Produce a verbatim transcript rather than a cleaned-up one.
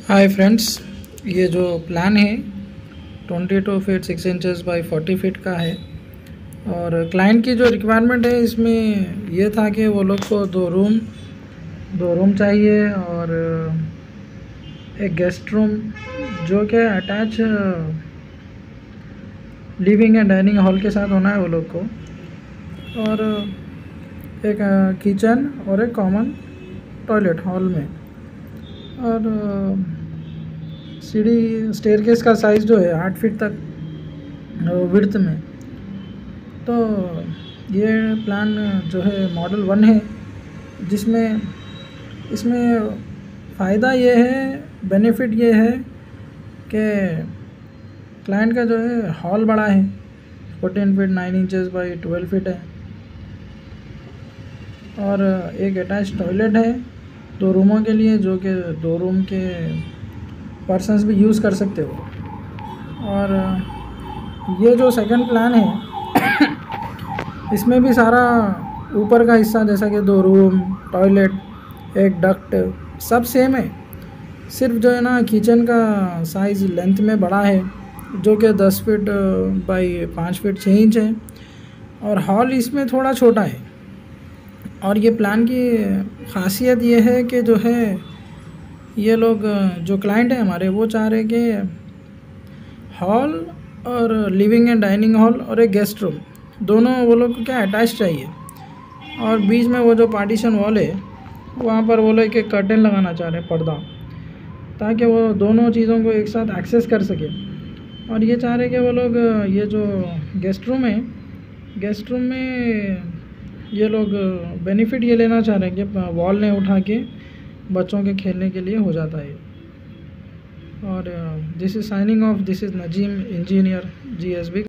Hi friends, ये जो plan है twenty two feet six inches by forty feet का है। और क्लाइंट की जो रिक्वायरमेंट है इसमें ये था कि वो लोग को दो रूम दो रूम चाहिए और एक गेस्ट रूम जो कि attach living and dining hall के साथ होना है वो लोग को, और एक किचन और एक कॉमन टॉयलेट हॉल में। और सीढ़ी स्टेयरकेस का साइज़ जो है आठ फीट तक विड्थ में। तो ये प्लान जो है मॉडल वन है, जिसमें इसमें फ़ायदा ये है, बेनिफिट ये है कि क्लाइंट का जो है हॉल बड़ा है, fourteen feet nine inches by twelve feet है, और एक अटैच टॉयलेट है दो रूमों के लिए, जो कि दो रूम के पर्सन्स भी यूज़ कर सकते हो। और ये जो सेकंड प्लान है इसमें भी सारा ऊपर का हिस्सा जैसा कि दो रूम, टॉयलेट, एक डक्ट सब सेम है। सिर्फ जो है ना किचन का साइज़ लेंथ में बड़ा है, जो कि दस फीट बाई पाँच फीट छः इंच है, और हॉल इसमें थोड़ा छोटा है। और ये प्लान की ख़ासियत ये है कि जो है ये लोग जो क्लाइंट है हमारे वो चाह रहे कि हॉल और लिविंग एंड डाइनिंग हॉल और एक गेस्ट रूम दोनों वो लोग को क्या अटैच चाहिए, और बीच में वो जो पार्टीशन वॉल है वहाँ पर वो लोग एक कर्टेन लगाना चाह रहे हैं, पर्दा, ताकि वो दोनों चीज़ों को एक साथ एक्सेस कर सके। और ये चाह रहे कि वो लोग ये जो गेस्ट रूम है, गेस्ट रूम में ये लोग बेनिफिट ये लेना चाह रहे हैं कि वॉल ने उठा के बच्चों के खेलने के लिए हो जाता है। और this is signing off, this is Najeem engineer, G S B.